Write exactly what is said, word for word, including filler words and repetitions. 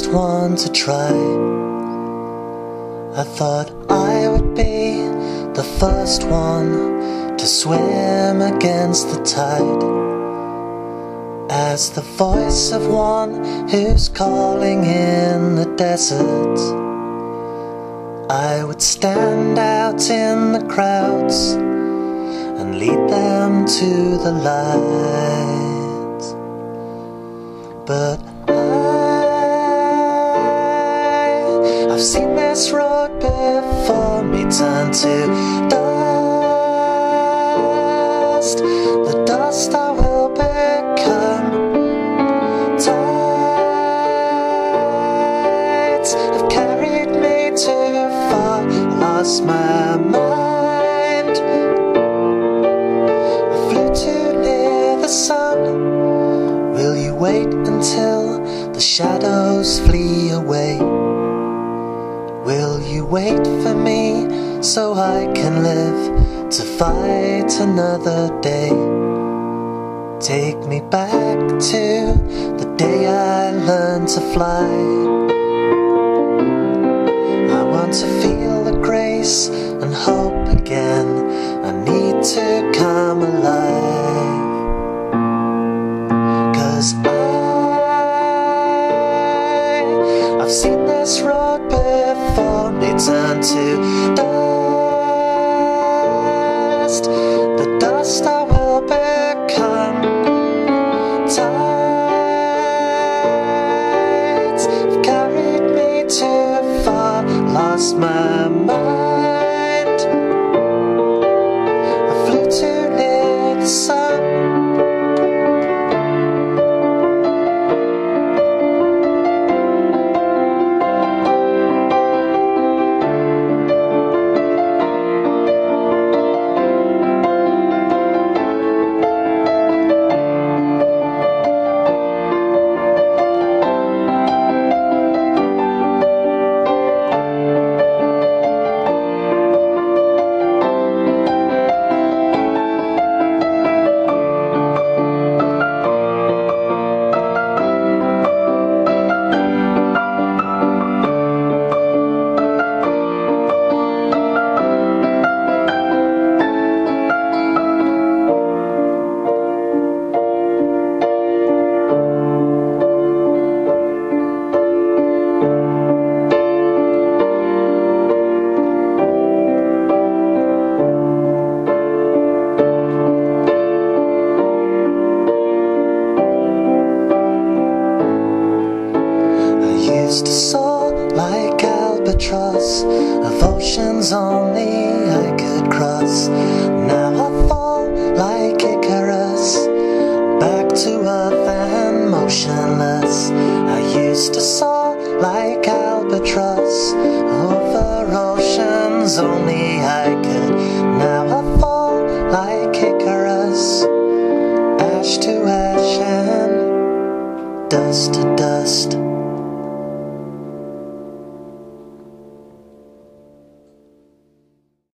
first one to try. I thought I would be the first one to swim against the tide, as the voice of one who's calling in the desert. I would stand out in the crowds and lead them to the light. But I, I've seen this road before me turn to dust. The dust I will become. Tides have carried me too far, lost my mind. I flew too near the sun. Will you wait until the shadows flee away? Will you wait for me so I can live to fight another day? Take me back to the day I learned to fly. I want to feel the grace and hope again. I need to come alive. 'Cause I, I've seen this road before me turn to dust. The dust I will become. Tides have carried me too far, lost my mind. I flew too near the sun. Used to soar like albatross, of oceans only I could cross. Now I fall like Icarus, back to earth and motionless. I used to soar like albatross, over oceans only I could. Now I fall like Icarus, ash to ash and dust to